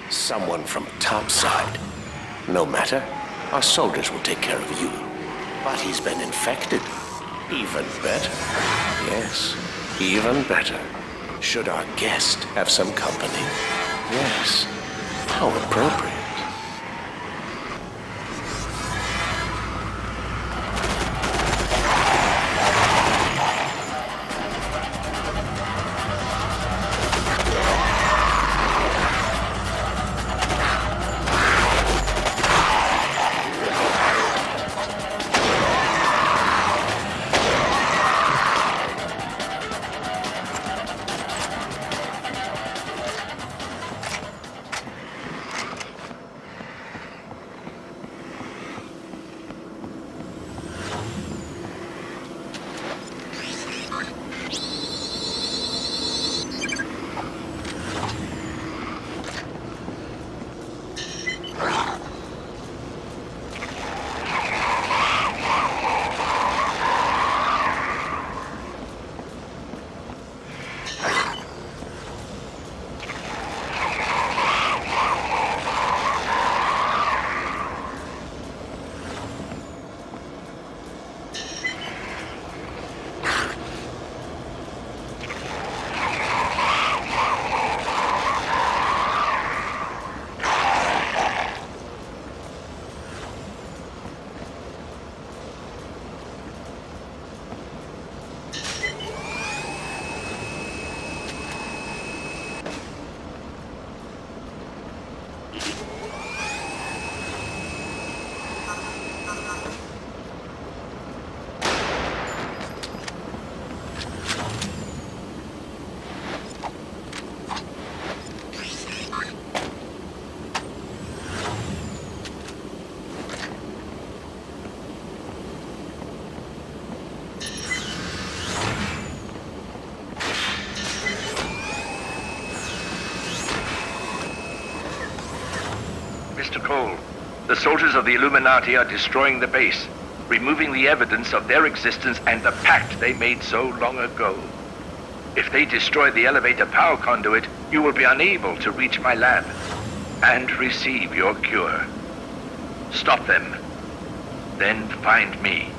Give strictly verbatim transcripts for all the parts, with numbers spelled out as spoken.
Someone from topside. No matter. Our soldiers will take care of you. But he's been infected. Even better. Yes, even better. Should our guest have some company? Yes. How appropriate. Mister Cole, the soldiers of the Illuminati are destroying the base, removing the evidence of their existence and the pact they made so long ago. If they destroy the elevator power conduit, you will be unable to reach my lab and receive your cure. Stop them, then find me.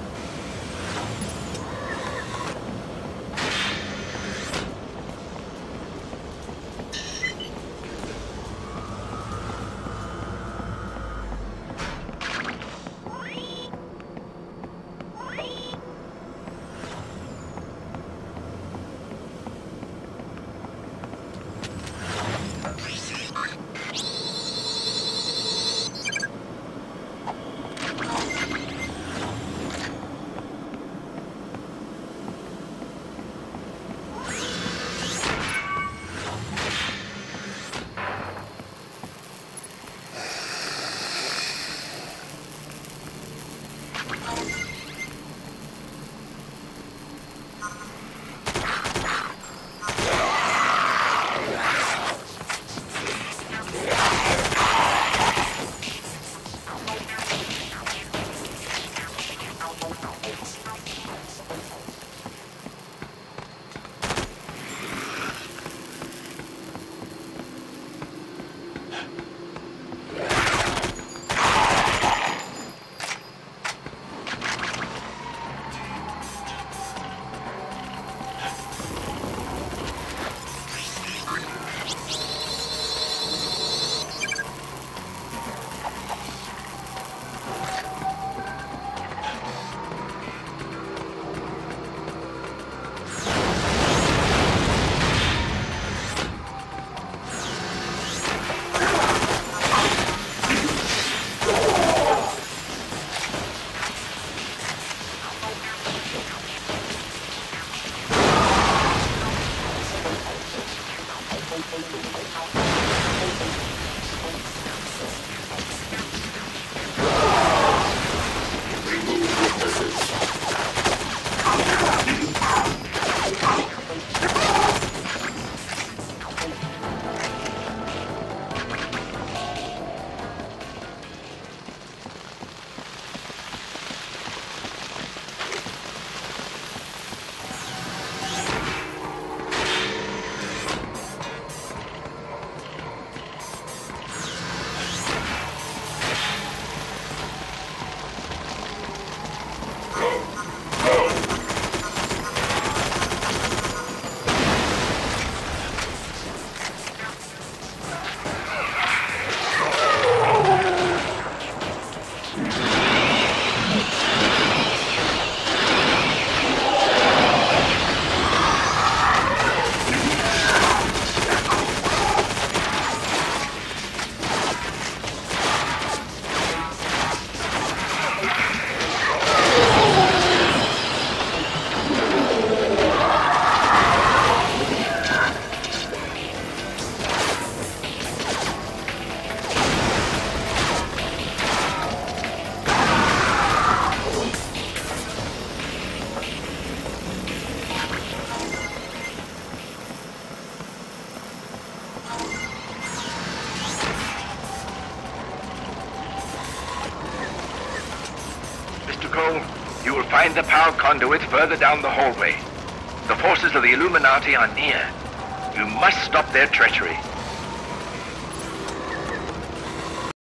Mister Cole, you will find the power conduit further down the hallway. The forces of the Illuminati are near. You must stop their treachery.